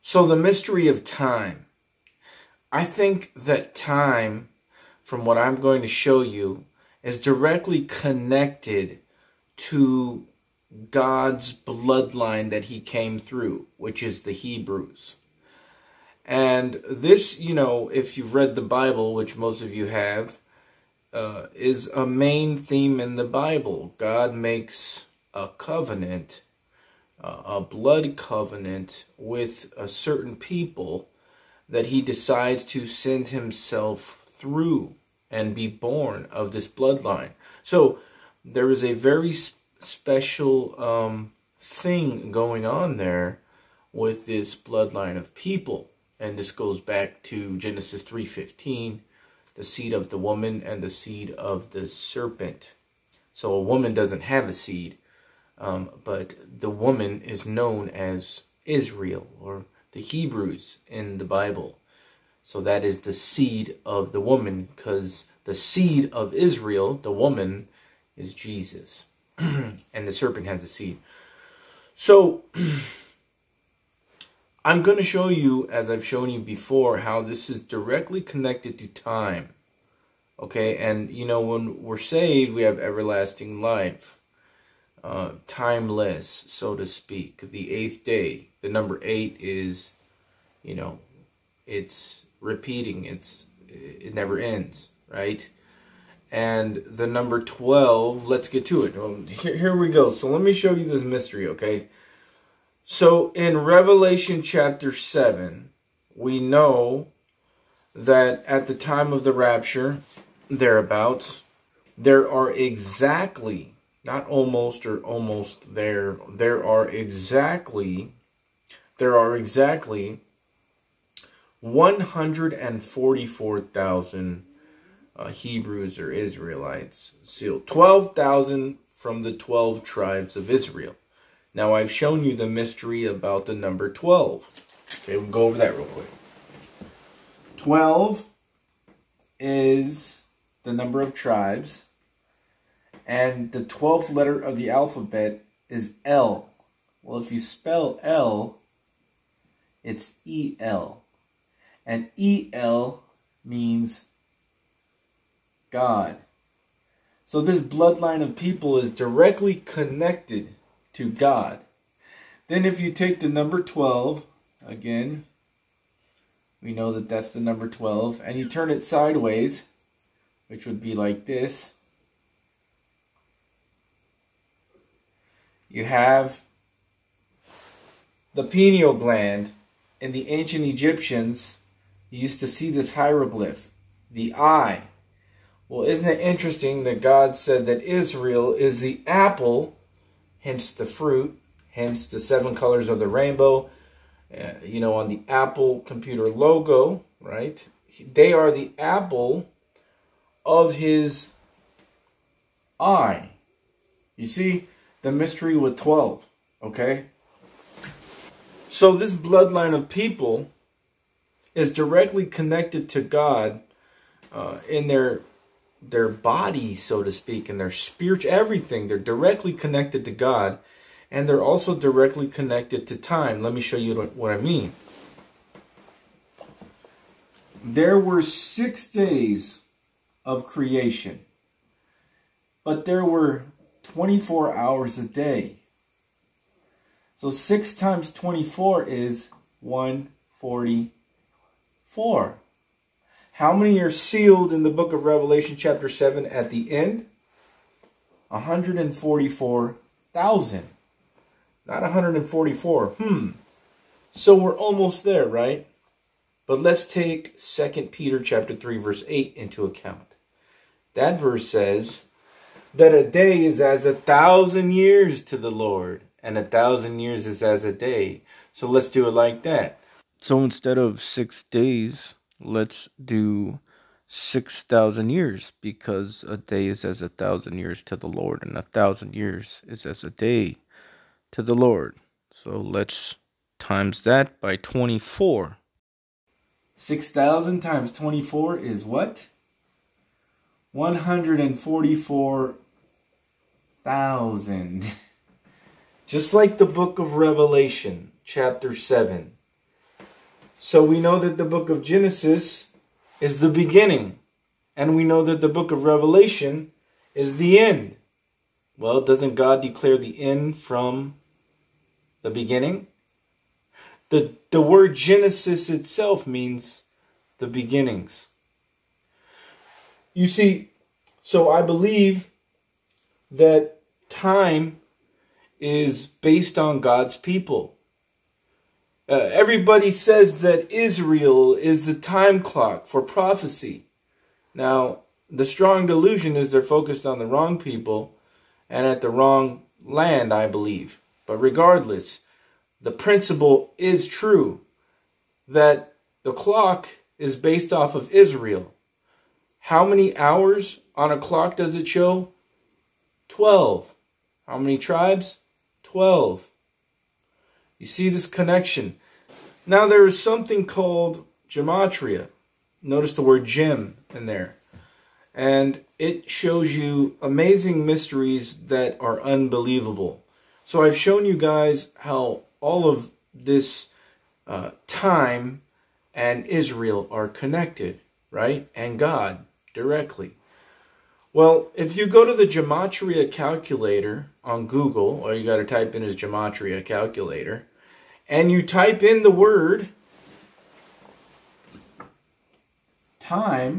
So the mystery of time. I think that time, from what I'm going to show you, is directly connected to God's bloodline that he came through, which is the Hebrews. And this, if you've read the Bible, which most of you have, is a main theme in the Bible. God makes a covenant, a blood covenant with a certain people that he decides to send himself through and be born of this bloodline. So there is a very special thing going on there with this bloodline of people. And this goes back to Genesis 3:15, the seed of the woman and the seed of the serpent. So a woman doesn't have a seed, but the woman is known as Israel, or the Hebrews in the Bible. So that is the seed of the woman, because the seed of Israel, the woman, is Jesus. And the serpent has a seed. So I'm going to show you, as I've shown you before, how this is directly connected to time. Okay, and when we're saved, we have everlasting life. Timeless, so to speak. The 8th day. The number 8 is, it's repeating. It never ends, right? And the number 12, let's get to it. Here we go. So let me show you this mystery, okay? So in Revelation chapter 7, we know that at the time of the rapture, thereabouts, there are exactly, not almost or almost there are exactly 144,000 Hebrews or Israelites sealed. 12,000 from the 12 tribes of Israel. Now, I've shown you the mystery about the number 12. Okay, we'll go over that real quick. 12 is the number of tribes, and the 12th letter of the alphabet is L. Well, if you spell L, it's E-L. And E-L means God. So this bloodline of people is directly connected to God. Then if you take the number 12, again, we know that that's the number 12, and you turn it sideways, which would be like this, you have the pineal gland. In the ancient Egyptians, you used to see this hieroglyph, the eye. Well, isn't it interesting that God said that Israel is the apple, hence the fruit, hence the 7 colors of the rainbow, on the Apple computer logo, right? They are the apple of his eye. You see the mystery with 12, okay? So this bloodline of people is directly connected to God in their body, so to speak, and their spirit, everything. They're directly connected to God, and they're also directly connected to time. Let me show you what I mean. There were 6 days of creation, but there were 24 hours a day. So 6 times 24 is 144. How many are sealed in the book of Revelation chapter 7 at the end? 144,000. Not 144. So we're almost there, right? But let's take 2 Peter chapter 3 verse 8 into account. That verse says that a day is as 1,000 years to the Lord, and 1,000 years is as a day. So let's do it like that. So instead of 6 days, let's do 6,000 years, because a day is as 1,000 years to the Lord, and 1,000 years is as a day to the Lord. So let's times that by 24. 6,000 times 24 is what? 144,000. Just like the book of Revelation, chapter 7. So we know that the book of Genesis is the beginning. And we know that the book of Revelation is the end. Well, doesn't God declare the end from the beginning? The word Genesis itself means the beginnings. You see, so I believe that time is based on God's people. Everybody says that Israel is the time clock for prophecy. Now, the strong delusion is they're focused on the wrong people and at the wrong land, I believe. But regardless, the principle is true that the clock is based off of Israel. How many hours on a clock does it show? 12. How many tribes? 12. You see this connection. Now there is something called gematria. Notice the word gem in there. And it shows you amazing mysteries that are unbelievable. So I've shown you guys how all of this time and Israel are connected, right? And God directly. Well, if you go to the gematria calculator on Google, all you got to type in is gematria calculator, and you type in the word time,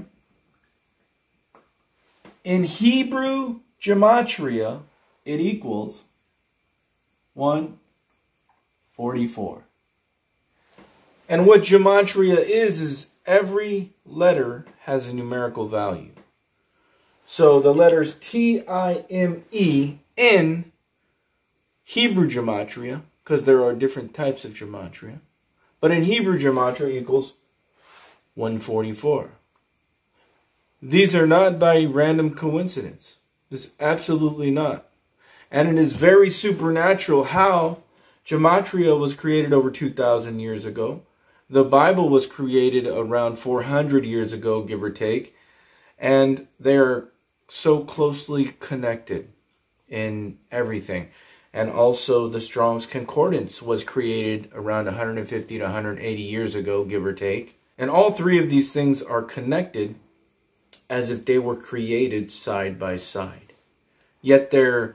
in Hebrew gematria, it equals 144. And what gematria is every letter has a numerical value. So the letters T-I-M-E in Hebrew gematria, because there are different types of gematria, but in Hebrew gematria equals 144. These are not by random coincidence. It's absolutely not. And it is very supernatural how gematria was created over 2,000 years ago. The Bible was created around 400 years ago, give or take. And they're so closely connected in everything. And also the Strong's Concordance was created around 150 to 180 years ago, give or take. And all three of these things are connected as if they were created side by side. Yet they're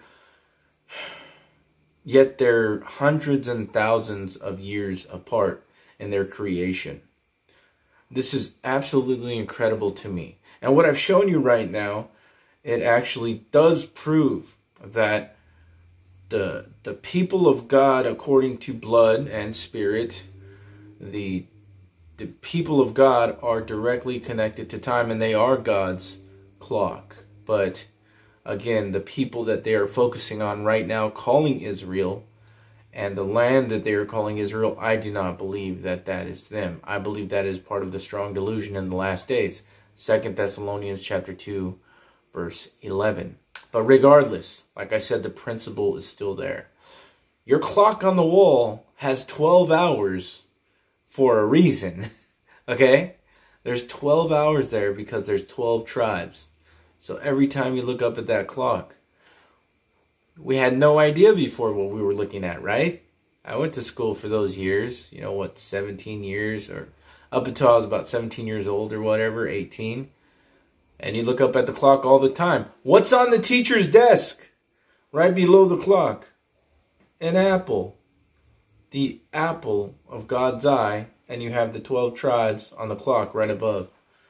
hundreds and thousands of years apart in their creation. This is absolutely incredible to me. And what I've shown you right now, it actually does prove that the people of God, according to blood and spirit, the people of God are directly connected to time, and they are God's clock. But again, the people that they are focusing on right now, calling Israel, and the land that they are calling Israel, I do not believe that that is them. I believe that is part of the strong delusion in the last days. 2 Thessalonians chapter 2, verse 11. But regardless, like I said, the principle is still there. Your clock on the wall has 12 hours for a reason. Okay? There's 12 hours there because there's 12 tribes. So every time you look up at that clock, we had no idea before what we were looking at, right? I went to school for those years, 17 years, or up until I was about 17 years old or whatever, 18. And you look up at the clock all the time. What's on the teacher's desk? Right below the clock. An apple. The apple of God's eye. And you have the 12 tribes on the clock right above.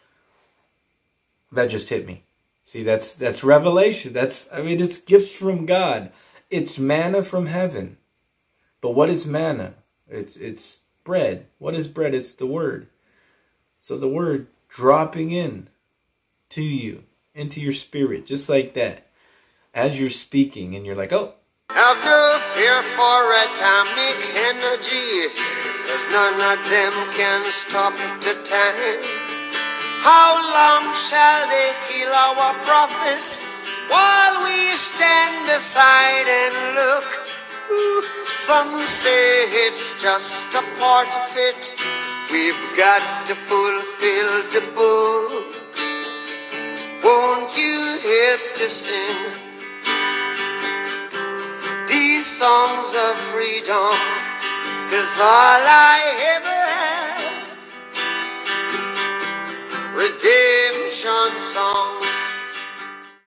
That just hit me. See, that's revelation. It's gifts from God. It's manna from heaven. But what is manna? It's bread. What is bread? It's the word. So the word dropping in to you, into your spirit, just like that. As you're speaking and you're like, oh. Have no fear for atomic energy, 'cause none of them can stop the time. How long shall they kill our prophets while we stand aside and look? Some say it's just a part of it. We've got to fulfill the book. Won't you help to sing these songs of freedom? 'Cause all I ever have redemption songs.